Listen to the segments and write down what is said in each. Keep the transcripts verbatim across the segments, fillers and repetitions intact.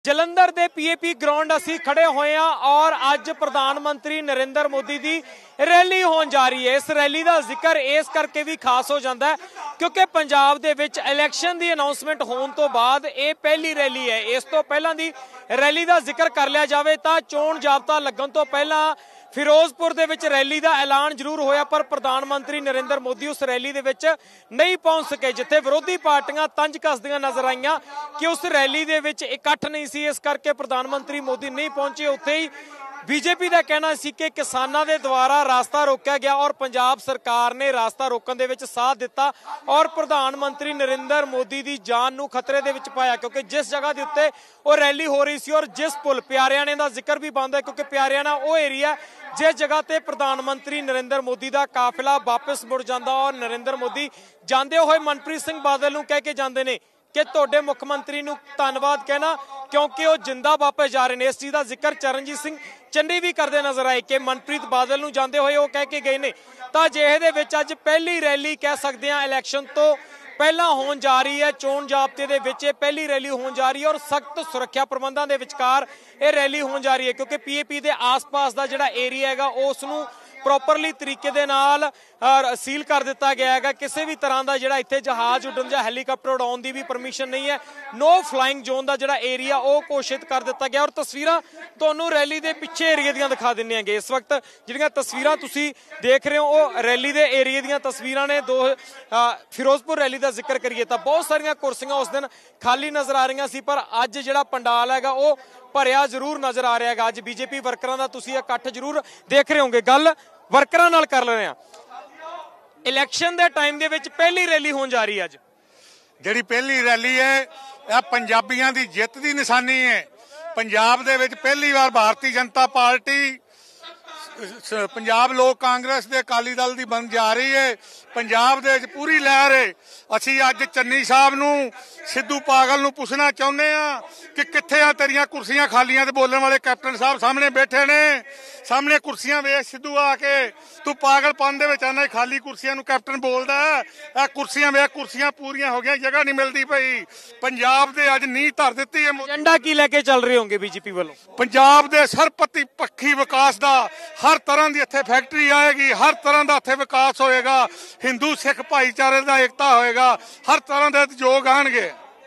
ਜਲੰਧਰ ਦੇ PAP ground ਅਸੀਂ ਖੜੇ ਹੋਏ ਹਾਂ ਔਰ ਅੱਜ ਪ੍ਰਧਾਨ ਮੰਤਰੀ ਨਰਿੰਦਰ ਮੋਦੀ ਦੀ ਰੈਲੀ ਹੋਣ ਜਾ ਰਹੀ ਹੈ। ਇਸ ਰੈਲੀ ਦਾ ਜ਼ਿਕਰ ਇਸ ਕਰਕੇ ਵੀ ਖਾਸ ਹੋ ਜਾਂਦਾ ਹੈ ਕਿਉਂਕਿ ਪੰਜਾਬ ਦੇ ਵਿੱਚ ਇਲੈਕਸ਼ਨ ਦੀ ਅਨਾਉਂਸਮੈਂਟ ਹੋਣ ਤੋਂ ਬਾਅਦ ਇਹ ਪਹਿਲੀ ਰੈਲੀ ਹੈ। ਇਸ ਤੋਂ ਪਹਿਲਾਂ ਦੀ ਰੈਲੀ ਦਾ ਜ਼ਿਕਰ ਕਰ ਲਿਆ ਜਾਵੇ ਤਾਂ ਚੋਣ ਜਾਬਤਾ ਲੱਗਣ ਤੋਂ ਪਹਿਲਾਂ ਫਿਰੋਜ਼ਪੁਰ ਦੇ ਵਿੱਚ ਰੈਲੀ ਦਾ ਐਲਾਨ ਜ਼ਰੂਰ ਹੋਇਆ, ਪਰ ਪ੍ਰਧਾਨ ਮੰਤਰੀ ਨਰਿੰਦਰ ਮੋਦੀ ਉਸ ਰੈਲੀ ਦੇ ਵਿੱਚ ਨਹੀਂ ਪਹੁੰਚ ਸਕੇ। ਜਿੱਥੇ ਵਿਰੋਧੀ ਪਾਰਟੀਆਂ ਤੰਜ ਕੱਸਦੀਆਂ ਨਜ਼ਰ ਆਈਆਂ ਕਿ ਉਸ ਰੈਲੀ ਦੇ ਵਿੱਚ ਇਕੱਠ ਨਹੀਂ ਸੀ, ਇਸ ਕਰਕੇ ਪ੍ਰਧਾਨ ਮੰਤਰੀ ਮੋਦੀ ਨਹੀਂ ਪਹੁੰਚੇ। ਉੱਥੇ ਹੀ बीजेपी का कहना सी कि किसानों के द्वारा रास्ता रोकया गया और पंजाब सरकार ने रास्ता रोकने दे विच साथ दिता और प्रधानमंत्री नरेंद्र मोदी की जान नूं खतरे दे विच पाया, क्योंकि जिस जगह के उत्ते वो रैली हो रही सी और जिस पुल प्यारियाने का जिक्र भी बनता है क्योंकि प्यारियाना वो एरिया जिस जगह ते प्रधानमंत्री नरेंद्र मोदी का काफिला वापस मुड़ जाता और नरेंद्र मोदी जाते हुए मनप्रीत सिंह बादल नूं कह के जाते हैं कि तुहाडे मुख मंत्री नूं धन्नवाद कहना क्योंकि वो जिंदा वापस जा रहे हैं। इस चीज़ का जिक्र चरणजीत सिंह चन्नी भी करते नजर आए कि मनप्रीत बादल नूं जाते हुए वो कह के गए ने। तां अजिहे दे विच अज पहली रैली कह सकते हैं इलैक्शन तो पहला होण जा रही है, चोण जाब्ते दे विच पहली रैली होण जा रही है और सख्त सुरक्षा प्रबंधां दे विचकार ये रैली होण जा रही है क्योंकि पीएपी के आस पास का जिहड़ा एरिया हैगा उस नूं प्रॉपरली तरीके दे नाल सील कर दिता गया है। किसी भी तरह का जिहड़ा इत्थे जहाज उड्डण जां हैलीकॉप्टर उड़ाउण दी भी परमिशन नहीं है। नो फ्लाइंग जोन का जिहड़ा एरिया वो घोषित कर दिता गया और तस्वीरां तुहानूं रैली दे पिछे एरिया दीयां दिखा दिंदे हांगे। इस वक्त जिहड़ियां तस्वीरां तुसीं देख रहे हो वो रैली दे एरिया दीयां तस्वीरां ने। दो फिरोजपुर रैली का जिक्र करिए तो बहुत सारियां कुर्सियां उस दिन खाली नज़र आ रही सी, पर अज जिहड़ा पंडाल हैगा वो भरिया जरूर नज़र आ रहा है। अज बीजेपी वर्करां दा तुसीं इकट्ठ जरूर देख रहे होंगे। गल वर्करां नाल कर रहे हैं। इलैक्शन दे टाइम दे विच पहली रैली होण जा रही है। अज जिहड़ी पहली रैली है यह पंजाबियों की जित की निशानी है। पंजाब दे विच पहली बार भारतीय जनता पार्टी पंजाब लोक कांग्रेस दे अकाली दल दी बन जा रही है। पंजाब दे विच पूरी लहर है। असीं अज चन्नी साहब नूं सिद्धू पागल नूं पुछना चाहुंदे आ कि कित्थे आ तेरियां कुर्सियां खालियां ते बोलण वाले कैप्टन साहब सामने बैठे ने। सामने कुर्सियां वेख सिद्धू आके तू पागलपन दे विच आना खाली कुर्सियां नूं कैप्टन बोलदा है। कुर्सियां वेख कुर्सियां पूरियां हो गई, जगह नहीं मिलती पई। पंजाब दे अज नींह धर दित्ती है। एजेंडा की लैके चल रहे होंगे बीजेपी वालों? पंजाब दे सरपति पक्षी विकास दा हर तरह की इत्थे फैक्ट्री आएगी, हर तरह का इत्थे विकास होएगा, हिंदू सिख भाईचारे का एकता होएगा, हर तरह के उद्योग आएंगे।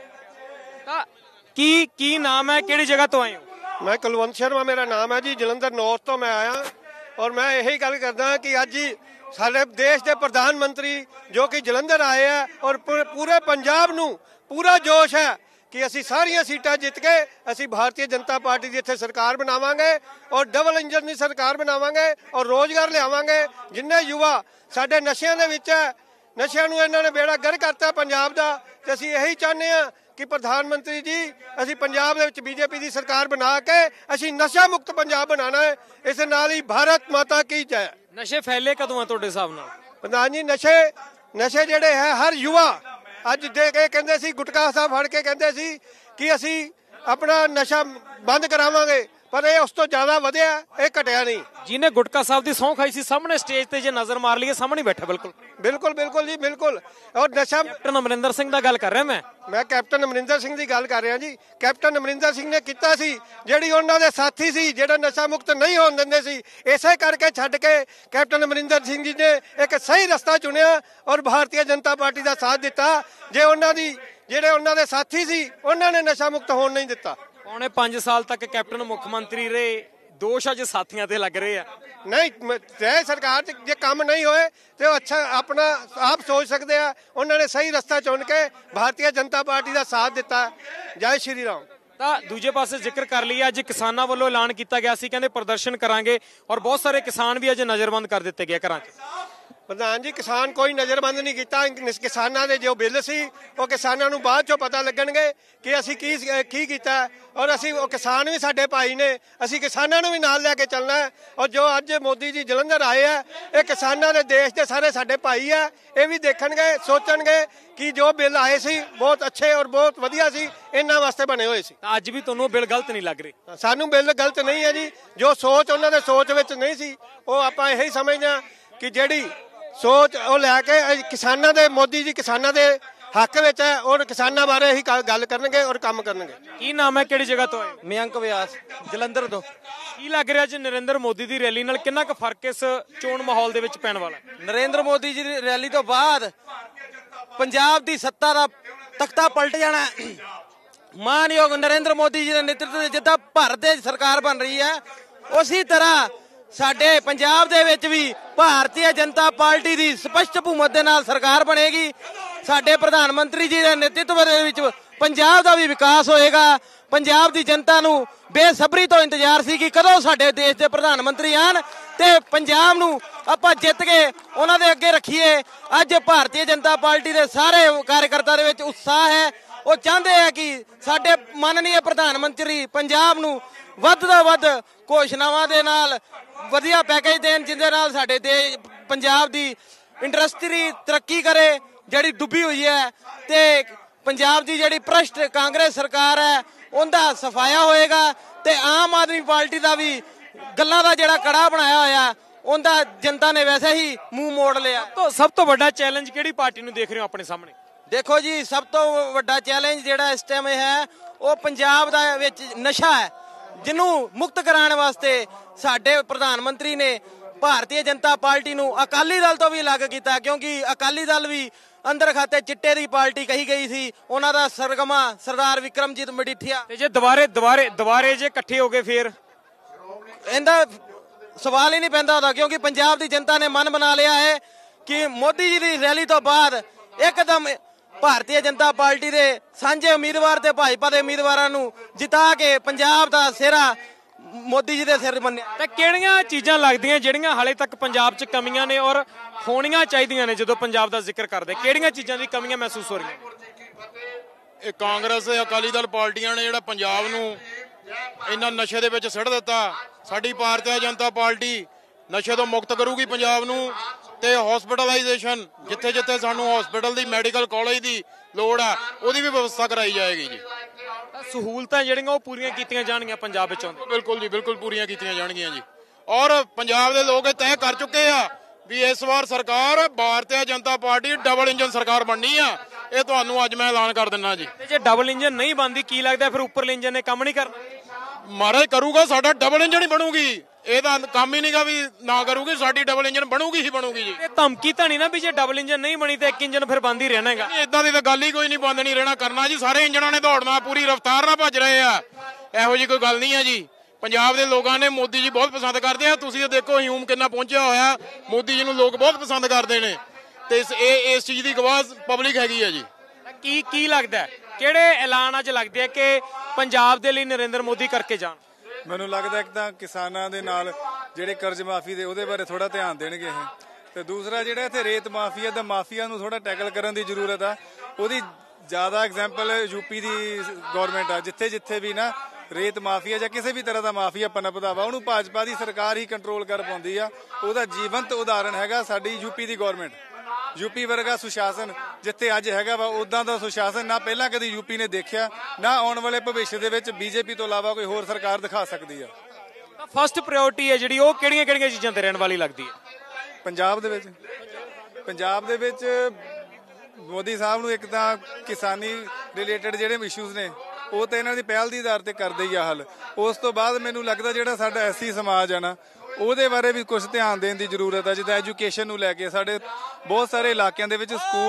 की की नाम है, किहड़ी जगह तो आए हो? मैं कुलवंत शर्मा मेरा नाम है जी, जलंधर नॉर्थ तो मैं आया और मैं यही गल करदा कि अज साडे देश के प्रधानमंत्री जो कि जलंधर आए हैं और पूरे पंजाब नूं पूरा जोश है कि असी सारिया सीटां जित के असी भारतीय जनता पार्टी की इत्थे सरकार बनावांगे और डबल इंजन की सरकार बनावांगे और रोजगार लियावांगे। जिन्ने युवा साडे नशियां दे विच है, नशियां नूं इन्हां ने बेड़ा गर्क करता पंजाब दा, ते असी यही चाहते हैं कि प्रधानमंत्री जी असी पंजाब दे विच बीजेपी की सरकार बना के असी नशा मुक्त पंजाब बनाना है। इस नाल ही भारत माता की जय। नशे फैले कदों है तुहाडे हिसाब नाल? प्रधान जी नशे नशे जिहड़े है हर युवा अज दे के कहंदे सी, गुटका साहब फड़ के कहंदे सी कि असी अपना नशा बंद करावांगे, पर ये उस तो ज्यादा वधिया, ये घटिया नहीं। जिन्हें गुटका साहब की सौं खाई सी सामने स्टेज ते जे नजर मार लीए सामने बैठा। बिल्कुल बिल्कुल बिल्कुल जी बिल्कुल। और नशा कैप्टन अमरिंदर सिंह दा गल कर रहा मैं मैं कैप्टन अमरिंदर सिंह की गल कर रहा जी। कैप्टन अमरिंदर सिंह ने किया सी, जिहड़ी उन्हां दे साथी सी जिहड़ा नशा मुक्त नहीं होण दिंदे सी, इसे करके छड्ड के कैप्टन अमरिंदर सिंह जी ने एक सही रस्ता चुनिया और भारतीय जनता पार्टी का साथ दिता। जे उन्हां दी जिहड़े उन्हां दे साथी सी उन्हां ने नशा मुक्त होण नहीं दिता। पौने पांच साल तक कैप्टन मुख्यमंत्री रहे, दोष अज साथियों ते लग रहे हैं। नहीं तय सरकार जे काम नहीं होए तो अच्छा अपना आप सोच सकते हैं। उन्होंने सही रास्ता चुन के भारतीय जनता पार्टी का साथ दिता। जय श्री राम। ਤਾਂ ਦੂਜੇ ਪਾਸੇ ਜ਼ਿਕਰ ਕਰ ਲਈਏ ਅੱਜ ਕਿਸਾਨਾਂ ਵੱਲੋਂ ਐਲਾਨ ਕੀਤਾ ਗਿਆ ਸੀ, ਕਹਿੰਦੇ ਪ੍ਰਦਰਸ਼ਨ ਕਰਾਂਗੇ ਔਰ ਬਹੁਤ ਸਾਰੇ ਕਿਸਾਨ ਵੀ ਅੱਜ ਨਜ਼ਰਬੰਦ ਕਰ ਦਿੱਤੇ ਗਏ ਘਰਾਂ 'ਚ। प्रधान जी किसान कोई नज़रबंद नहीं किया। किसानों के जो बिल सी वो किसानों को बाद चो पता लगणगे कि असी की की कीता और असी वो किसान भी साडे भाई ने, असी किसानों भी नाल लैके चलना है। और जो अज मोदी जी जलंधर आए हैं ये किसानों के देश के सारे साडे भाई है, ये भी देखणगे सोचणगे कि जो बिल आए सी बहुत अच्छे और बहुत वधिया सी, इन्हां वास्ते बने हुए सी। अज भी तुहानूं बिल गलत नहीं लग रही? सानूं बिल गलत नहीं है जी। जो सोच उन्हां दे सोच विच नहीं सी वो आपां यही समझदे हां कि जिहड़ी सोच वो लैके किसानों के मोदी जी किसानों के ਹੱਕ ਵਿੱਚ ਹੈ ਔਰ ਕਿਸਾਨਾਂ ਬਾਰੇ ਹੀ ਗੱਲ ਕਰਨਗੇ ਔਰ ਕੰਮ ਕਰਨਗੇ। ਕੀ ਨਾਮ ਹੈ, ਕਿਹੜੀ ਜਗ੍ਹਾ ਤੋਂ ਆਏ? ਮਯੰਕ ਵਿਆਸ, ਜਲੰਧਰ ਤੋਂ। ਕੀ ਲੱਗ ਰਿਹਾ ਜੀ ਨਰਿੰਦਰ ਮੋਦੀ ਦੀ ਰੈਲੀ ਨਾਲ ਕਿੰਨਾ ਕੁ ਫਰਕ ਇਸ ਚੋਣ ਮਾਹੌਲ ਦੇ ਵਿੱਚ ਪੈਣ ਵਾਲਾ? ਨਰਿੰਦਰ ਮੋਦੀ ਜੀ ਦੀ ਰੈਲੀ ਤੋਂ ਬਾਅਦ ਪੰਜਾਬ ਦੀ ਸੱਤਾ ਦਾ ਤਖਤਾ ਪਲਟ ਜਾਣਾ। ਮਾਨਯੋਗ ਨਰਿੰਦਰ ਮੋਦੀ ਜੀ ਦੇ ਨੇਤਰਤਵ ਵਿੱਚ ਜਿੱਦਾਂ ਭਾਰਤ ਦੀ ਸਰਕਾਰ ਬਣ ਰਹੀ ਹੈ, ਉਸੇ ਤਰ੍ਹਾਂ ਸਾਡੇ ਪੰਜਾਬ ਦੇ ਵਿੱਚ ਵੀ ਭਾਰਤੀ ਜਨਤਾ ਪਾਰਟੀ ਦੀ ਸਪਸ਼ਟ ਬਹੁਮਤ ਦੇ ਨਾਲ ਸਰਕਾਰ ਬਣੇਗੀ। ਸਾਡੇ ਪ੍ਰਧਾਨ ਮੰਤਰੀ ਜੀ ਦੇ ਨੇਤਰਤਵ ਦੇ ਵਿੱਚ ਪੰਜਾਬ ਦਾ ਵੀ ਵਿਕਾਸ ਹੋਏਗਾ। ਪੰਜਾਬ ਦੀ ਜਨਤਾ ਨੂੰ ਬੇਸਬਰੀ ਤੋਂ ਇੰਤਜ਼ਾਰ ਸੀ ਕਿ ਕਦੋਂ ਸਾਡੇ ਦੇਸ਼ ਦੇ ਪ੍ਰਧਾਨ ਮੰਤਰੀ ਆਣ ਤੇ ਪੰਜਾਬ ਨੂੰ ਆਪਾਂ ਜਿੱਤ ਕੇ ਉਹਨਾਂ ਦੇ ਅੱਗੇ ਰੱਖੀਏ। ਅੱਜ ਭਾਰਤੀ ਜਨਤਾ ਪਾਰਟੀ ਦੇ ਸਾਰੇ ਕਾਰਜਕਰਤਾ ਦੇ ਵਿੱਚ ਉਤਸ਼ਾਹ ਹੈ। ਉਹ ਚਾਹੁੰਦੇ ਆ ਕਿ ਸਾਡੇ ਮਾਨਨੀय ਪ੍ਰਧਾਨ ਮੰਤਰੀ ਪੰਜਾਬ ਨੂੰ ਵੱਧ ਤੋਂ ਵੱਧ ਘੋਸ਼ਣਾਵਾਂ ਦੇ ਨਾਲ ਵਧੀਆ ਪੈਕੇਜ ਦੇਣ, ਜਿਹਦੇ ਨਾਲ ਸਾਡੇ ਦੇਸ਼ ਪੰਜਾਬ ਦੀ ਇੰਡਸਟਰੀ ਤਰੱਕੀ ਕਰੇ ਜਿਹੜੀ ਡੁੱਬੀ ਹੋਈ ਹੈ, ਤੇ ਪੰਜਾਬ ਦੀ ਜਿਹੜੀ ਭ੍ਰਸ਼ਟ ਕਾਂਗਰਸ ਸਰਕਾਰ ਹੈ ਉਹਦਾ ਸਫਾਇਆ ਹੋਏਗਾ, ਤੇ ਆਮ ਆਦਮੀ ਪਾਰਟੀ ਦਾ ਵੀ ਗੱਲਾਂ ਦਾ ਜਿਹੜਾ ਕੜਾ ਬਣਾਇਆ ਹੋਇਆ ਉਹਦਾ ਜਨਤਾ ਨੇ ਵੈਸੇ ਹੀ ਮੂੰਹ ਮੋੜ ਲਿਆ। ਤਾਂ ਸਭ ਤੋਂ ਵੱਡਾ ਚੈਲੰਜ ਕਿਹੜੀ ਪਾਰਟੀ ਨੂੰ ਦੇਖ ਰਹੇ ਹੋ ਆਪਣੇ ਸਾਹਮਣੇ? ਦੇਖੋ ਜੀ, ਸਭ ਤੋਂ ਵੱਡਾ ਚੈਲੰਜ ਜਿਹੜਾ ਇਸ ਟਾਈਮ ਹੈ ਉਹ ਪੰਜਾਬ ਦਾ ਵਿੱਚ ਨਸ਼ਾ ਹੈ, ਜਿਹਨੂੰ ਮੁਕਤ ਕਰਾਉਣ ਵਾਸਤੇ ਸਾਡੇ ਪ੍ਰਧਾਨ ਮੰਤਰੀ ਨੇ ਭਾਰਤੀ ਜਨਤਾ ਪਾਰਟੀ ਨੂੰ ਅਕਾਲੀ ਦਲ ਤੋਂ ਵੀ ਅਲੱਗ ਕੀਤਾ, ਕਿਉਂਕਿ ਅਕਾਲੀ ਦਲ ਵੀ ਅੰਦਰ ਖਾਤੇ ਚਿੱਟੇ ਦੀ ਪਾਰਟੀ ਕਹੀ ਗਈ ਸੀ। ਉਹਨਾਂ ਦਾ ਸਰਗਮਾ ਸਰਦਾਰ ਵਿਕਰਮਜੀਤ ਮਜੀਠੀਆ। ਤੇ ਜੇ ਦੁਬਾਰੇ ਦੁਬਾਰੇ ਦੁਬਾਰੇ ਜੇ ਇਕੱਠੇ ਹੋ ਗਏ ਫੇਰ ਇਹਦਾ ਸਵਾਲ ਹੀ ਨਹੀਂ ਪੈਂਦਾ ਉਹਦਾ, ਕਿਉਂਕਿ ਪੰਜਾਬ ਦੀ ਜਨਤਾ ਨੇ ਮਨ ਬਣਾ ਲਿਆ ਹੈ ਕਿ ਮੋਦੀ ਜੀ ਦੀ ਰੈਲੀ ਤੋਂ ਬਾਅਦ ਇੱਕਦਮ ਭਾਰਤੀ ਜਨਤਾ ਪਾਰਟੀ ਦੇ ਸਾਂਝੇ ਉਮੀਦਵਾਰ ਤੇ ਭਾਜਪਾ ਦੇ ਉਮੀਦਵਾਰਾਂ ਨੂੰ ਜਿਤਾ ਕੇ ਪੰਜਾਬ ਦਾ ਸਿਹਰਾ ਮੋਦੀ ਜੀ ਦੇ ਸਿਰ ਬੰਨਿਆ। ਤਾਂ ਕਿਹੜੀਆਂ ਚੀਜ਼ਾਂ ਲੱਗਦੀਆਂ ਜਿਹੜੀਆਂ ਹਾਲੇ ਤੱਕ ਪੰਜਾਬ 'ਚ ਕਮੀਆਂ ਨੇ ਔਰ ਹੋਣੀਆਂ ਚਾਹੀਦੀਆਂ ਨੇ? ਜਦੋਂ ਪੰਜਾਬ ਦਾ ਜ਼ਿਕਰ ਕਰਦੇ ਕਿਹੜੀਆਂ ਚੀਜ਼ਾਂ ਦੀ ਕਮੀਆਂ ਮਹਿਸੂਸ ਹੋ ਰਹੀਆਂ? ਇਹ ਕਾਂਗਰਸ ਤੇ ਅਕਾਲੀ ਦਲ ਪਾਰਟੀਆਂ ਨੇ ਜਿਹੜਾ ਪੰਜਾਬ ਨੂੰ ਇਹਨਾਂ ਨਸ਼ੇ ਦੇ ਵਿੱਚ ਸਿੱਟ ਦਿੱਤਾ। ਸਾਡੀ ਭਾਰਤੀ ਜਨਤਾ ਪਾਰਟੀ ਨਸ਼ੇ ਤੋਂ ਮੁਕਤ ਕਰੂਗੀ ਪੰਜਾਬ ਨੂੰ, ਤੇ ਹਸਪੀਟਲਾਈਜੇਸ਼ਨ ਜਿੱਥੇ ਜਿੱਥੇ ਸਾਨੂੰ ਹਸਪੀਟਲ ਦੀ ਮੈਡੀਕਲ ਕਾਲਜ ਦੀ ਲੋੜ ਆ ਉਹਦੀ ਵੀ ਵਿਵਸਥਾ ਕਰਾਈ ਜਾਏਗੀ ਜੀ। ਸਹੂਲਤਾਂ ਜਿਹੜੀਆਂ ਉਹ ਪੂਰੀਆਂ ਕੀਤੀਆਂ ਜਾਣਗੀਆਂ ਪੰਜਾਬ ਵਿੱਚ ਆਉਂਦੇ? ਬਿਲਕੁਲ ਜੀ, ਬਿਲਕੁਲ ਪੂਰੀਆਂ ਕੀਤੀਆਂ ਜਾਣਗੀਆਂ ਜੀ। ਔਰ ਪੰਜਾਬ ਦੇ ਲੋਕ ਇਹ ਤੈਅ ਕਰ ਚੁੱਕੇ ਆ ਵੀ ਇਸ ਵਾਰ ਸਰਕਾਰ ਭਾਰਤੀ ਜਨਤਾ ਪਾਰਟੀ ਡਬਲ ਇੰਜਨ ਸਰਕਾਰ ਬਣਨੀ ਆ। ਇਹ ਤੁਹਾਨੂੰ ਅੱਜ ਮੈਂ ਐਲਾਨ ਕਰ ਦਿੰਦਾ ਜੀ। ਤੇ ਜੇ ਡਬਲ ਇੰਜਨ ਨਹੀਂ ਬਣਦੀ ਕੀ ਲੱਗਦਾ ਫਿਰ ਉੱਪਰਲੇ ਇੰਜਨ ਨੇ ਕੰਮ ਨਹੀਂ ਕਰਨਾ? ਮਹਾਰਾਜ ਕਰੂਗਾ, ਸਾਡਾ ਡਬਲ ਇੰਜਨ ਹੀ ਬਣੂਗੀ। ਇਹਦਾ ਕੰਮ ਹੀ ਨਹੀਂਗਾ ਵੀ ਨਾ ਕਰੂਗੀ, ਸਾਡੀ ਡਬਲ ਇੰਜਨ ਬਣੂਗੀ ਹੀ ਬਣੂਗੀ ਜੀ। ਇਹ ਧਮਕੀ ਤਾਂ ਨਹੀਂ ਨਾ ਵੀ ਜੇ ਡਬਲ ਇੰਜਨ ਨਹੀਂ ਬਣੀ ਤੇ ਇੱਕ ਇੰਜਨ ਫਿਰ ਬੰਦ ਹੀ ਰਹਿਣਾ ਹੈਗਾ? ਇਦਾਂ ਦੀ ਤਾਂ ਗੱਲ ਹੀ ਕੋਈ ਨਹੀਂ, ਬੰਦ ਨਹੀਂ ਰਹਿਣਾ ਕਰਨਾ ਜੀ। ਸਾਰੇ ਇੰਜਨਾਂ ਨੇ ਦੌੜਨਾ, ਪੂਰੀ ਰਫ਼ਤਾਰ ਨਾਲ ਭੱਜ ਰਹੇ ਆ। ਇਹੋ ਜੀ ਕੋਈ ਗੱਲ ਨਹੀਂ ਹੈ ਜੀ। ਪੰਜਾਬ ਦੇ ਲੋਕਾਂ ਨੇ ਮੋਦੀ ਜੀ ਬਹੁਤ ਪਸੰਦ ਕਰਦੇ ਆ। ਤੁਸੀਂ ਦੇਖੋ ਹਿਊਮ ਕਿੰਨਾ ਪਹੁੰਚਿਆ ਹੋਇਆ, ਮੋਦੀ ਜੀ ਨੂੰ ਲੋਕ ਬਹੁਤ ਪਸੰਦ ਕਰਦੇ ਨੇ, ਤੇ ਇਹ ਇਸ ਚੀਜ਼ ਦੀ ਗਵਾਹ ਪਬਲਿਕ ਹੈਗੀ ਆ ਜੀ। ਕੀ ਕੀ ਲੱਗਦਾ ਕਿਹੜੇ ਐਲਾਨ ਅੱਜ ਲੱਗਦੇ ਆ ਕਿ ਪੰਜਾਬ ਦੇ ਲਈ ਨਰਿੰਦਰ ਮੋਦੀ ਕਰਕੇ ਜਾਣ? ਮੈਨੂੰ ਲੱਗਦਾ ਇੱਕ ਤਾਂ ਕਿਸਾਨਾਂ ਦੇ ਨਾਲ ਜਿਹੜੇ ਕਰਜ਼ ਮਾਫੀ ਦੇ ਉਹਦੇ ਬਾਰੇ ਥੋੜਾ ਧਿਆਨ ਦੇਣਗੇ ਇਹ, ਤੇ ਦੂਸਰਾ ਜਿਹੜਾ ਇੱਥੇ ਰੇਤ ਮਾਫੀਆ ਦਾ ਮਾਫੀਆ ਨੂੰ ਥੋੜਾ ਟੈਕਲ ਕਰਨ ਦੀ ਜ਼ਰੂਰਤ ਆ। ਉਹਦੀ ਜ਼ਿਆਦਾ ਐਗਜ਼ਾਮਪਲ ਯੂਪੀ ਦੀ ਗਵਰਨਮੈਂਟ ਆ, ਜਿੱਥੇ ਜਿੱਥੇ ਵੀ ਨਾ ਰੇਤ ਮਾਫੀਆ ਜਾਂ ਕਿਸੇ ਵੀ ਤਰ੍ਹਾਂ ਦਾ ਮਾਫੀਆ ਪਨਪਦਾ ਵਾ ਉਹਨੂੰ ਭਾਜਪਾ ਦੀ ਸਰਕਾਰ ਹੀ ਕੰਟਰੋਲ ਕਰ ਪਾਉਂਦੀ ਆ। ਉਹਦਾ ਜੀਵੰਤ ਉਦਾਹਰਣ ਹੈਗਾ ਸਾਡੀ ਯੂਪੀ ਦੀ ਗਵਰਨਮੈਂਟ। ਯੂਪੀ ਵਰਗਾ ਸੁਸ਼ਾਸਨ ਜਿੱਥੇ ਅੱਜ ਹੈਗਾ ਵਾ, ਉਦਾਂ ਦਾ ਸੁਸ਼ਾਸਨ ਨਾ ਪਹਿਲਾਂ ਕਦੀ ਯੂਪੀ ਨੇ ਦੇਖਿਆ, ਨਾ ਆਉਣ ਵਾਲੇ ਭਵਿੱਖ ਦੇ ਵਿੱਚ ਬੀਜੇਪੀ ਤੋਂ ਇਲਾਵਾ ਕੋਈ ਹੋਰ ਸਰਕਾਰ ਦਿਖਾ ਸਕਦੀ ਆ। ਫਸਟ ਪ੍ਰਾਇੋਰਟੀ ਹੈ ਜਿਹੜੀ ਉਹ ਕਿਹੜੀਆਂ ਕਿਹੜੀਆਂ ਚੀਜ਼ਾਂ ਤੇ ਰਹਿਣ ਵਾਲੀ ਲੱਗਦੀ ਹੈ ਪੰਜਾਬ ਦੇ ਵਿੱਚ? ਪੰਜਾਬ ਦੇ ਵਿੱਚ ਮੋਦੀ ਸਾਹਿਬ ਨੂੰ ਇੱਕ ਤਾਂ ਕਿਸਾਨੀ ਰਿਲੇਟਡ ਜਿਹੜੇ ਇਸ਼ੂਜ਼ ਨੇ ਉਹ ਤਾਂ ਇਹਨਾਂ ਦੀ ਪਹਿਲ ਦੀ ਆਧਾਰ ਤੇ ਕਰਦੇ ਹੀ ਆ ਹੱਲ। ਉਸ ਤੋਂ ਬਾਅਦ ਮੈਨੂੰ ਲੱਗਦਾ ਜਿਹੜਾ ਸਾਡਾ ਐਸਸੀ ਸਮਾਜ ਆ ਨਾ ਉਹਦੇ ਬਾਰੇ ਵੀ ਕੁਝ ਧਿਆਨ ਦੇਣ ਦੀ ਜ਼ਰੂਰਤ ਹੈ। ਜਿੱਦਾਂ ਐਜੂਕੇਸ਼ਨ ਨੂੰ ਲੈ ਕੇ ਸਾਡੇ ਬਹੁਤ ਸਾਰੇ ਇਲਾਕਿਆਂ ਦੇ ਵਿੱਚ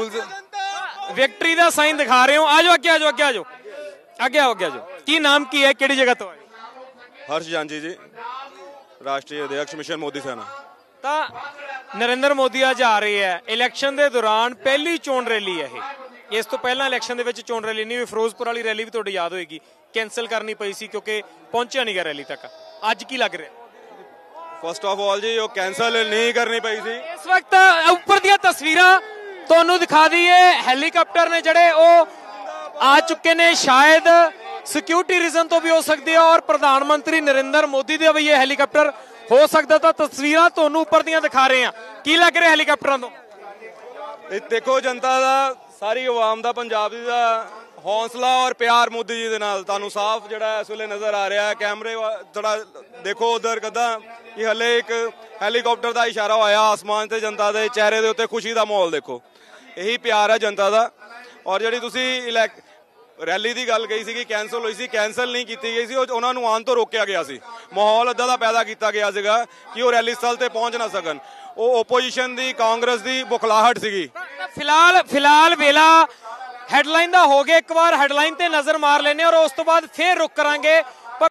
ਸਕੂਲਸ ਵਿਕਟਰੀ ਦਾ ਸਾਈਨ ਦਿਖਾ ਰਹੇ ਹੋ। ਆਜੋ ਅੱਗੇ ਆਜੋ ਅੱਗੇ ਆਜੋ ਅੱਗੇ ਆਓ ਅੱਗੇ ਆਜੋ। ਕੀ ਨਾਮ ਕੀ ਹੈ, ਕਿਹੜੀ ਜਗ੍ਹਾ ਤੋਂ ਆਏ? ਹਰਸ਼ ਜਾਂਜੀ ਜੀ, ਰਾਸ਼ਟਰੀ ਅਧਿਆਕਸ਼ ਮਿਸ਼ਨ ਮੋਦੀ ਸੈਨਾ। ਤਾਂ ਨਰਿੰਦਰ ਮੋਦੀ ਅੱਜ ਆ ਰਹੇ ਹੈ। ਇਲੈਕਸ਼ਨ ਦੇ ਦੌਰਾਨ ਪਹਿਲੀ ਚੋਣ ਰੈਲੀ ਹੈ ਇਹ। ਇਸ ਤੋਂ ਪਹਿਲਾਂ ਇਲੈਕਸ਼ਨ ਦੇ ਵਿੱਚ ਚੋਣ ਰੈਲੀ ਨਹੀਂ ਹੋਈ। ਫਿਰੋਜ਼ਪੁਰ ਵਾਲੀ ਰੈਲੀ ਵੀ ਤੁਹਾਡੀ ਯਾਦ ਹੋਏਗੀ, ਕੈਂਸਲ ਕਰਨੀ ਪਈ ਸੀ ਕਿਉਂਕਿ ਪਹੁੰਚਿਆ ਨਹੀਂ ਗਿਆ ਰੈਲੀ ਤੱਕ। ਅੱਜ ਕੀ ਲੱਗ ਰਿਹਾ? ਫਸਟ ਆਫ ਆਲ ਜੀ ਉਹ ਕੈਂਸਲ ਨਹੀਂ ਕਰਨੀ ਪਈ ਸੀ। ਇਸ ਵਕਤ ਉੱਪਰ ਦੀਆਂ ਤਸਵੀਰਾਂ ਤੁਹਾਨੂੰ ਦਿਖਾ ਦਈਏ, ਹੈਲੀਕਾਪਟਰ ਨੇ ਜਿਹੜੇ ਉਹ ਆ ਚੁੱਕੇ ਨੇ। ਸ਼ਾਇਦ ਸਿਕਿਉਰਿਟੀ ਰੀਜ਼ਨ ਤੋਂ ਵੀ ਹੋ ਸਕਦੇ ਆ ਔਰ ਪ੍ਰਧਾਨ ਮੰਤਰੀ ਨਰਿੰਦਰ ਮੋਦੀ ਦੇ ਵੀ ਇਹ ਹੈਲੀਕਾਪਟਰ ਹੋ ਸਕਦਾ। ਤਾਂ ਤਸਵੀਰਾਂ ਤੁਹਾਨੂੰ ਉੱਪਰ ਦੀਆਂ ਦਿਖਾ ਰਹੇ ਆ। ਕੀ ਲੱਗ ਰਿਹਾ ਹੈਲੀਕਾਪਟਰਾਂ ਤੋਂ? ਇਹ ਦੇਖੋ ਜਨਤਾ ਦਾ, ਸਾਰੀ ਆਵਾਮ ਦਾ, ਪੰਜਾਬ ਦੀ ਦਾ ਹੌਸਲਾ ਔਰ ਪਿਆਰ ਮੋਦੀ ਜੀ ਦੇ ਨਾਲ ਤੁਹਾਨੂੰ ਸਾਫ਼ ਜਿਹੜਾ ਇਸ ਵੇਲੇ ਨਜ਼ਰ ਆ ਰਿਹਾ ਹੈ। ਕੈਮਰੇ ਥੋੜਾ ਦੇਖੋ ਉਧਰ ਕਦਾਂ ਕਿ ਹਲੇ ਇੱਕ ਹੈਲੀਕਾਪਟਰ ਦਾ ਇਸ਼ਾਰਾ ਹੋਇਆ ਆਸਮਾਨ ਤੇ, ਜਨਤਾ ਦੇ ਚਿਹਰੇ ਦੇ ਉੱਤੇ ਖੁਸ਼ੀ ਦਾ ਮਾਹੌਲ ਦੇਖੋ। ਇਹੀ ਪਿਆਰ ਹੈ ਜਨਤਾ ਦਾ। ਔਰ ਜਿਹੜੀ ਤੁਸੀਂ ਇਲੈਕ ਰੈਲੀ ਦੀ ਗੱਲ ਕਹੀ ਸੀਗੀ ਕੈਂਸਲ ਹੋਈ ਸੀ, ਕੈਂਸਲ ਨਹੀਂ ਕੀਤੀ ਗਈ ਸੀ, ਉਹ ਉਹਨਾਂ ਨੂੰ ਆਉਣ ਤੋਂ ਰੋਕਿਆ ਗਿਆ ਸੀ। ਮਾਹੌਲ ਇੱਦਾਂ ਦਾ ਪੈਦਾ ਕੀਤਾ ਗਿਆ ਸੀਗਾ ਕਿ ਉਹ ਰੈਲੀ ਸਥਲ ਤੇ ਪਹੁੰਚ ਨਾ ਸਕਣ। ਉਹ ਓਪੋਜੀਸ਼ਨ ਦੀ, ਕਾਂਗਰਸ ਦੀ ਬੁਖਲਾਹਟ ਸੀਗੀ। ਫਿਲਹਾਲ ਫਿਲਹਾਲ ਵੇਲਾ ਹੈਡਲਾਈਨ ਦਾ ਹੋ ਗਿਆ, ਇੱਕ ਵਾਰ ਹੈਡਲਾਈਨ ਤੇ ਨਜ਼ਰ ਮਾਰ ਲੈਨੇ ਔਰ ਉਸ ਤੋਂ ਬਾਅਦ ਫੇਰ ਰੁਕ ਕਰਾਂਗੇ